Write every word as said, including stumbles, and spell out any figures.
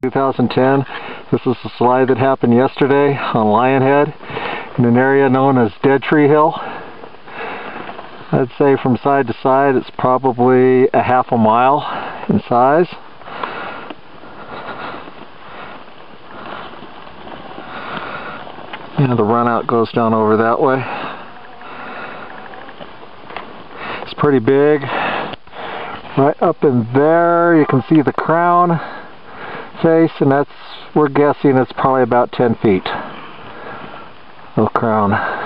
two thousand ten. This is the slide that happened yesterday on Lionhead in an area known as Dead Tree Hill. I'd say from side to side it's probably a half a mile in size. And the run out goes down over that way. It's pretty big. Right up in there you can see the crown face, and that's, we're guessing it's probably about ten feet of crown.